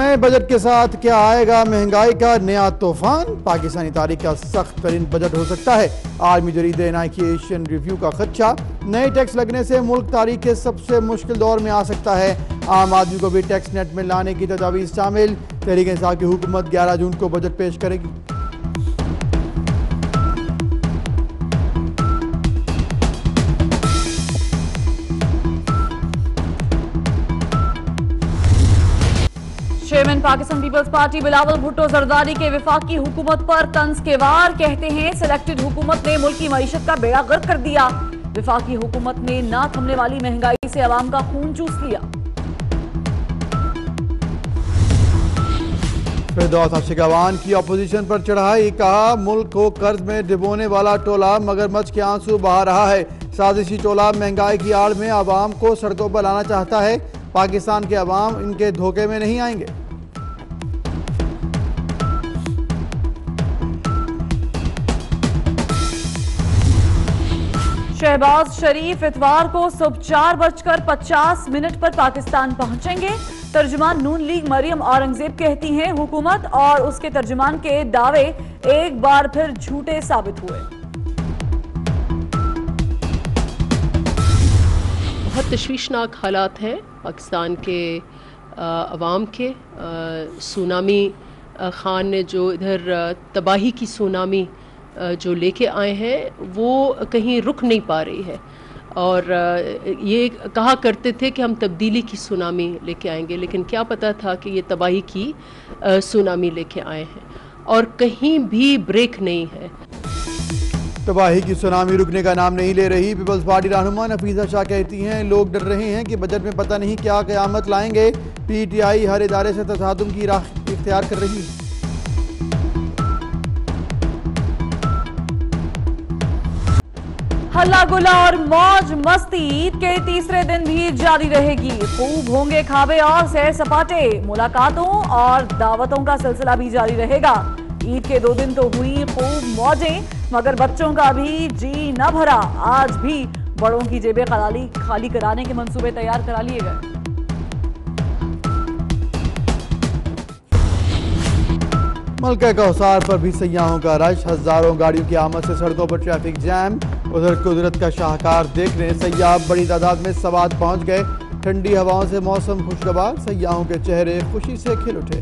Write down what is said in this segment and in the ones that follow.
نئے بجٹ کے ساتھ کیا آئے گا مہنگائی کا نیا طوفان؟ پاکستانی تاریخ کا سخت ترین بجٹ ہو سکتا ہے، عالمی جریدے ایشین ریویو کا خدشہ۔ نئے ٹیکس لگنے سے ملک تاریخ کے سب سے مشکل دور میں آ سکتا ہے۔ عام آدمی کو بھی ٹیکس نیٹ میں لانے کی تجاویز شامل۔ تحریک انصاف کی حکومت 11 جون کو بجٹ پیش کرے گی۔ چیئرمین پاکستان پیپلز پارٹی بلاول بھٹو زرداری کے وفاقی حکومت پر طنز کے وار، کہتے ہیں سلیکٹڈ حکومت نے ملکی معیشت کا بیڑا غرق کر دیا۔ وفاقی حکومت نے نہ تھمنے والی مہنگائی سے عوام کا خون چوس لیا۔ فردوس اشکوان کی اپوزیشن پر چڑھائی، کہا ملک کو قرض میں ڈبونے والا ٹولہ مگرمچھ کے آنسو بہا رہا ہے۔ سازشی ٹولہ مہنگائی کی آڑ میں عوام کو سڑکوں پر لانا چاہتا ہے۔ پاکستان کے عوام ان کے دھوکے میں نہیں آئیں گے۔ شہباز شریف اتوار کو صبح 4:50 پر پاکستان پہنچیں گے۔ ترجمان نون لیگ مریم اورنگزیب کہتی ہیں حکومت اور اس کے ترجمان کے دعوے ایک بار پھر جھوٹے ثابت ہوئے۔ بہت تشویشناک حالات ہیں پاکستان کے عوام کے۔ سونامی خان نے جو ادھر تباہی کی سونامی جو لے کے آئے ہیں وہ کہیں رک نہیں پا رہی ہے، اور یہ کہا کرتے تھے کہ ہم تبدیلی کی سونامی لے کے آئیں گے، لیکن کیا پتا تھا کہ یہ تباہی کی سونامی لے کے آئے ہیں، اور کہیں بھی بریک نہیں ہے۔ تباہی کی سونامی رکنے کا نام نہیں لے رہی۔ پیپلز پارٹی رہنما نفیسہ شاہ کہتی ہیں لوگ ڈر رہے ہیں کہ بجٹ میں پتہ نہیں کیا قیامت لائیں گے۔ پی ٹی آئی ہر ادارے سے تصادم کی راہ اختیار کر رہی ہے۔ ہلا گلا اور موج مستی عید کے تیسرے دن بھی جاری رہے گی۔ خوب ہوں گے کھابے اور سیر سپاٹے، ملاقاتوں اور دعوتوں کا سلسلہ بھی جاری رہے گا۔ عید کے 2 دن تو ہوئی خوب موجیں، مگر بچوں کا بھی جی نہ بھرا۔ آج بھی بڑوں کی جیبیں خالی کرانے کے منصوبے تیار کرا لیے گئے۔ ملکہ کوثر پر بھی سیاحوں کا رش، ہزاروں گاڑیوں کی آمد سے سڑکوں پر ٹریفک جام۔ ادھر قدرت کا شاہکار دیکھنے سیاح بڑی تعداد میں سوات پہنچ گئے۔ ٹھنڈی ہواؤں سے موسم خوشگوار، سیاحوں کے چہرے خوشی سے کھل اٹھے۔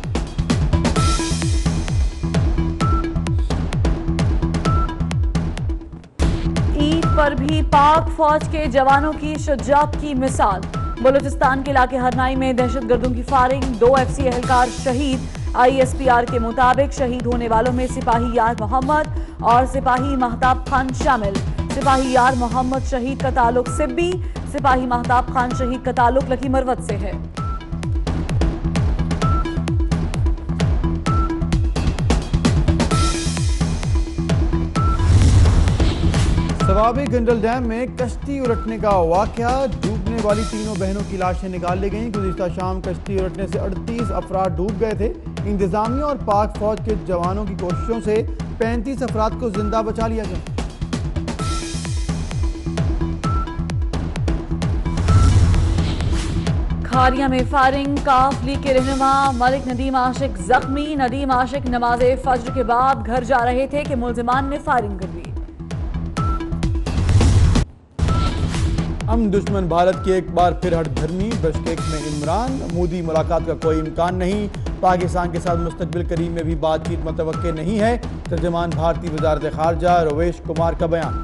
عید پر بھی پاک فوج کے جوانوں کی شجاعت کی مثال۔ بلوچستان کے علاقے ہرنائی میں دہشت گردوں کی فائرنگ، 2 ایف سی اہلکار شہید۔ آئی ایس پی آر کے مطابق شہید ہونے والوں میں سپاہی یار محمد اور سپاہی مہتاب خان شامل۔ سپاہی یار محمد شہید کا تعلق سبی، سپاہی مہتاب خان شہید کا تعلق لکی مروت سے ہے۔ سوابی گنڈل ڈیم میں کشتی الٹنے کا واقعہ، ڈوبنے والی 3 بہنوں کی لاشیں نکال لی گئیں۔ گزشتہ شام کشتی الٹنے سے 38 افراد ڈوب گئے تھے۔ انتظامیہ اور پاک فوج کے جوانوں کی کوششوں سے 35 افراد کو زندہ بچا لیا گیا۔ کھاریا میں فائرنگ، کاف لیگ کے رہنما ملک ندیم عاشق زخمی۔ ندیم عاشق نماز فجر کے بعد گھر جا رہے تھے کہ ملزمان نے فائرنگ کر دی۔ ہم دشمن بھارت کی ایک بار پھر ہٹ دھرمی، بشکیک میں عمران مودی ملاقات کا کوئی امکان نہیں۔ پاکستان کے ساتھ مستقبل قریب میں بھی بات چیت متوقع نہیں ہے، ترجمان بھارتی وزارت خارجہ رویش کمار کا بیان۔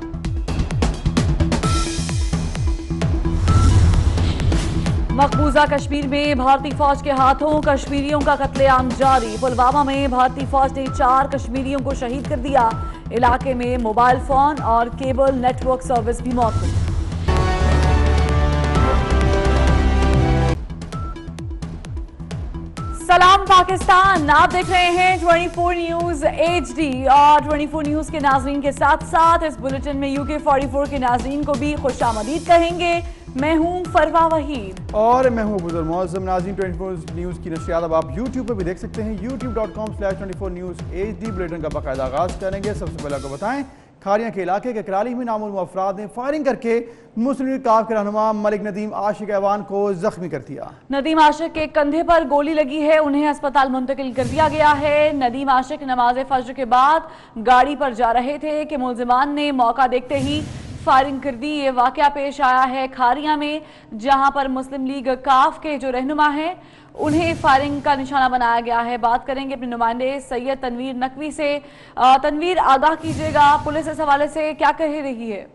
مقبوضہ کشمیر میں بھارتی فوج کے ہاتھوں کشمیریوں کا قتل عام جاری۔ پلوامہ میں بھارتی فوج نے 4 کشمیریوں کو شہید کر دیا۔ علاقے میں موبائل فون اور کیبل نیٹ ورک سروس بھی معطل۔ سلام پاکستان، آپ دیکھ رہے ہیں 24 نیوز HD، اور 24 نیوز کے ناظرین کے ساتھ ساتھ اس بلٹن میں UK 44 کے ناظرین کو بھی خوش آمدید کہیں گے۔ میں ہوں فروا وحید اور میں ہوں ابوذر معظم۔ ناظرین 24 نیوز کی نشریات اب آپ YouTube پہ بھی دیکھ سکتے ہیں، youtube.com/24 news HD۔ بلٹن کا باقاعدہ آغاز کریں گے۔ سب سے پہلے آپ کو بتائیں کھاریاں کے علاقے کے کرالی میں نامعلوم افراد نے فائرنگ کر کے مسلم لیگ کاف کے رہنما ملک ندیم عاشق ایوان کو زخمی کر دیا۔ ندیم عاشق کے کندھے پر گولی لگی ہے، انہیں ہسپتال منتقل کر دیا گیا ہے۔ ندیم عاشق نماز فجر کے بعد گاڑی پر جا رہے تھے کہ ملزمان نے موقع دیکھتے ہی فائرنگ کر دی۔ یہ واقعہ پیش آیا ہے کھاریاں میں، جہاں پر مسلم لیگ کاف کے جو رہنما ہیں انہیں فائرنگ کا نشانہ بنایا گیا ہے۔ بات کریں گے اپنے نمائندے سید تنویر نقوی سے۔ تنویر، آگاہ کیجیے گا، پولیس اس حوالے سے کیا کہہ رہی ہے؟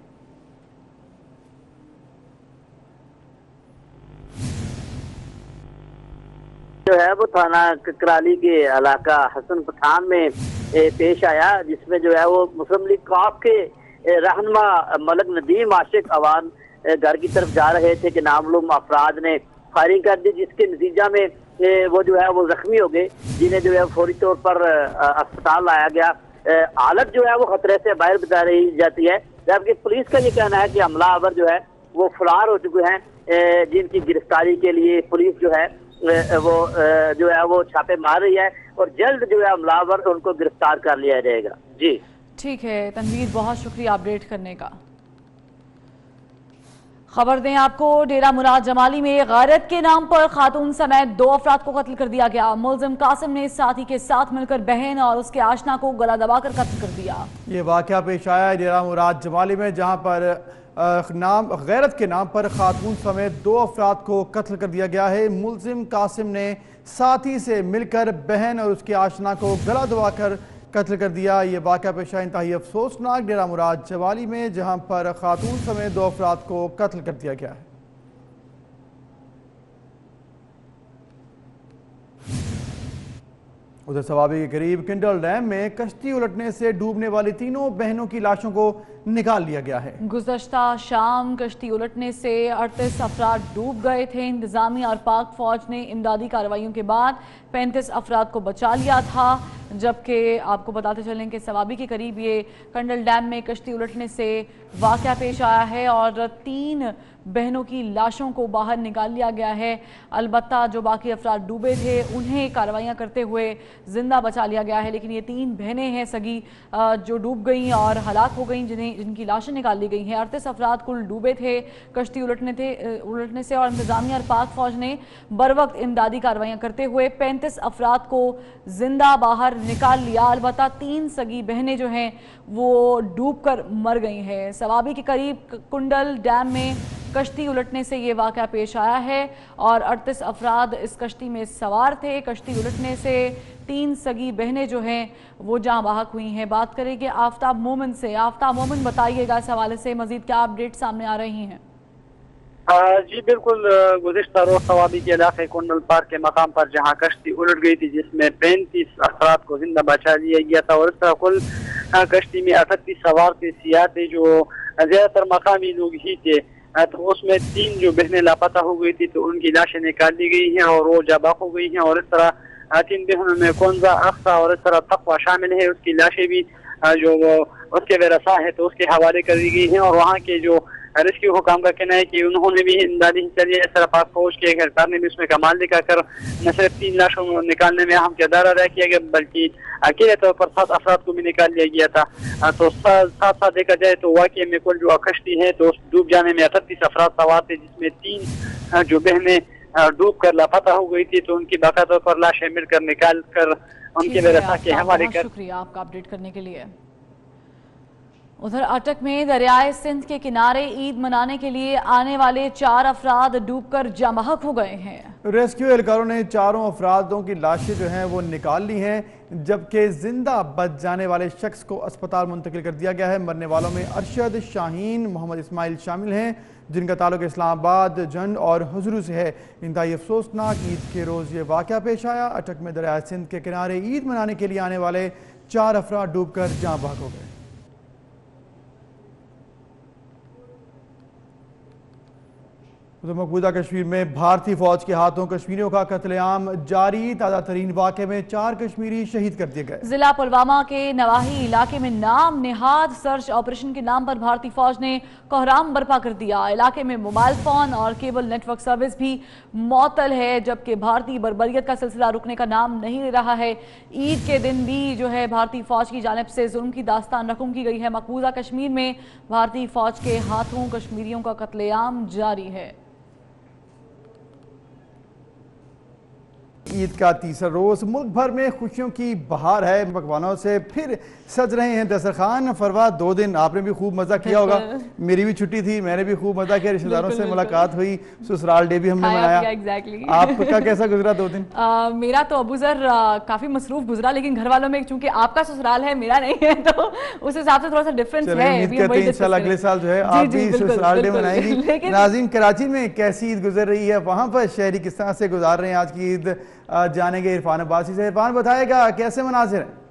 جو ہے وہ تھانہ کرالی کے علاقہ حسن پٹھان میں پیش آیا، جس میں جو ہے وہ مسلم لیگ کاف کے رہنما ملک ندیم عاشق ایوان گھر کی طرف جا رہے تھے کہ نامعلوم افراد نے فائرنگ کر دی، جس کے نتیجہ میں وہ جو ہے وہ زخمی ہو گئے، جنہیں جو ہے فوری طور پر اسپتال لایا گیا۔ حالت جو ہے وہ خطرے سے باہر بتا رہی جاتی ہے، جبکہ پولیس کا یہ کہنا ہے کہ حملہ آور جو ہے وہ فرار ہو چکے ہیں، جن کی گرفتاری کے لیے پولیس جو ہے وہ چھاپے مار رہی ہے اور جلد جو ہے حملہ آور ان کو گرفتار کر لیا جائے گا۔ جی ٹھیک ہے تنویر، بہت شکریہ اپڈیٹ کرنے کا۔ خبر دیں آپ کو، ڈیرہ مراد جمالی میں غیرت کے نام پر خاتون سمیت 2 افراد کو قتل کر دیا گیا۔ ملزم قاسم نے ساتھی کے ساتھ مل کر بہن اور اس کے آشنا کو گلا دبا کر قتل کر دیا۔ یہ واقعہ پیش آیا ہے ڈیرہ مراد جمالی میں، جہاں پر غیرت کے نام پر خاتون سمیت 2 افراد کو قتل کر دیا گیا ہے۔ ملزم قاسم نے ساتھی سے مل کر بہن اور اس کے آشنا کو گلا دبا کر قتل کر دیا۔ یہ واقعہ پیش آیا انتہائی افسوسناک ڈیرہ مراد جمالی میں، جہاں پر خاتون سمیت 2 افراد کو قتل کر دیا گیا ہے۔ ادھر سوابی کے قریب کنڈل ڈیم میں کشتی الٹنے سے ڈوبنے والی 3 بہنوں کی لاشوں کو نکال لیا گیا ہے۔ گزشتہ شام کشتی الٹنے سے 38 افراد ڈوب گئے تھے۔ انتظامیہ اور پاک فوج نے امدادی کارروائیوں کے بعد 35 افراد کو بچا لیا تھا، جبکہ آپ کو بتاتے چلیں کہ سوابی کے قریب یہ کنڈل ڈیم میں کشتی الٹنے سے واقعہ پیش آیا ہے اور 3 بہنوں کی لاشوں کو باہر نکال لیا گیا ہے۔ البتہ جو باقی افراد ڈوبے تھے انہیں کارروائیاں کرتے ہوئے زندہ بچا لیا گیا ہے، لیکن یہ 3 بہنیں ہیں سگی جو ڈوب گئیں اور ہلاک ہو گئیں، جن کی لاشیں نکال لی گئی ہیں۔ 38 افراد کل ڈوبے تھے کشتی الٹنے سے، اور انتظامیہ اور پاک فوج نے بروقت امدادی کارروائیاں کرتے ہوئے 35 افراد کو زندہ باہر نکال لیا۔ البتہ 3 سگی بہنیں جو ہیں وہ ڈوب کر مر گئی ہیں۔ سوابی کے قریب کنڈل ڈیم میں کشتی الٹنے سے یہ واقعہ پیش آیا ہے اور 38 افراد اس کشتی میں سوار تھے۔ کشتی الٹنے سے 3 سگی بہنیں جو ہیں وہ جاں بحق ہوئی ہیں۔ بات کریں کہ آفتاب مومن سے۔ آفتاب مومن، بتائیے گا اس حوالے سے مزید کیا اپڈیٹ سامنے آ رہی ہیں؟ جی بالکل، گزشتہ روز سوابی کے علاقے کنڈل پارک کے مقام پر جہاں کشتی الٹ گئی تھی، جس میں 35 افراد کو زندہ بچا لیا گیا تھا، اور اس طرح کل کشتی میں 38 سوار تھے، سیاح تھے، جو زیادہ تر مقامی لوگ ہی تھے۔ تو اس میں 3 جو بہنیں لاپتہ ہو گئی تھی تو ان کی لاشیں نکال لی گئی ہیں اور وہ جاں بحق ہو گئی ہیں، اور اس طرح 3 بہنوں میں کنزہ، اقصا اور اس طرح تقوی شامل ہے۔ اس کی لاشیں بھی جو اس کے ورثاء ہے تو اس کے حوالے کر دی گئی ہیں، اور وہاں کے جو ریسکیو حکام کا کہنا ہے کہ انہوں نے بھی امدادی حصہ لیا۔ اس طرح پاک فوج کے اہلکار نے بھی اس میں کمال دکھا کر نہ صرف 3 لاشوں کو نکالنے میں اہم کردار ادا کیا گیا، بلکہ اکیلے طور پر 7 افراد کو بھی نکال لیا گیا تھا۔ تو ساتھ ساتھ دیکھا جائے تو واقعے میں کل جو کشتی ہے تو ڈوب جانے میں 38 افراد سوار تھے، جس میں 3 جو بہنیں ڈوب کر لاپتہ ہو گئی تھی، تو ان کی باقاعدہ طور پر لاشیں مل کر نکال کر ان کے ورثاء کے حوالے کر۔ شکریہ آپ کا اپڈیٹ کرنے کے لیے۔ ادھر اٹک میں دریائے سندھ کے کنارے عید منانے کے لیے آنے والے 4 افراد ڈوب کر جاں بحق ہو گئے ہیں۔ ریسکیو اہلکاروں نے 4 افرادوں کی لاشیں جو ہیں وہ نکال لی ہیں، جبکہ زندہ بچ جانے والے شخص کو اسپتال منتقل کر دیا گیا ہے۔ مرنے والوں میں ارشد، شاہین، محمد اسماعیل شامل ہیں، جن کا تعلق اسلام آباد، جھنڈ اور حضرو سے ہے۔ انتہائی افسوسناک عید کے روز یہ واقعہ پیش آیا۔ اٹک میں دریائے سندھ کے کنارے عید منانے کے لیے آنے والے 4 افراد ڈوب کر جاں بحق ہو گئے۔ تو مقبوضہ کشمیر میں بھارتی فوج کے ہاتھوں کشمیریوں کا قتل عام جاری، تازہ ترین واقعے میں 4 کشمیری شہید کر دیے گئے۔ ضلع پلوامہ کے نواحی علاقے میں نام نہاد سرچ آپریشن کے نام پر بھارتی فوج نے کوہرام برپا کر دیا۔ علاقے میں موبائل فون اور کیبل نیٹ ورک سروس بھی معطل ہے، جبکہ بھارتی بربریت کا سلسلہ رکنے کا نام نہیں لے رہا ہے۔ عید کے دن بھی جو ہے بھارتی فوج کی جانب سے ظلم کی داستان رقم کی گئی ہے۔ مقبوضہ کشمیر میں بھارتی فوج کے ہاتھوں کشمیریوں کا قتل عام جاری ہے۔ عید کا تیسرا روز ملک بھر میں خوشیوں کی بہار ہے، پکوانوں سے پھر سج رہے ہیں دسترخوان۔ فروا 2 دن آپ نے بھی خوب مزہ کیا ہوگا، میری بھی چھٹی تھی، میں نے بھی خوب مزہ کیا، رشتہ داروں سے ملاقات ہوئی، سسرال ڈے بھی ہم نے منایا۔ آپ کا کیسا گزرا 2 دن؟ میرا تو ابو ذر کافی مصروف گزرا، لیکن گھر والوں میں چونکہ آپ کا سسرال ہے میرا نہیں ہے تو اس حساب سے تھوڑا سا ڈفرنس ہے۔ امید کرتے ہیں انشاءاللہ اگلے سال جو ہے آپ بھی سسرال ڈے منائیں گی۔ ناظرین، کراچی میں کیسی عید گزر رہی ہے، وہاں پر شہری کس طرح سے گزار رہے ہیں آج کی عید، جانیں گے عرفان عباسی سے۔ عرفان بتائے گا کیسے مناظر ہیں؟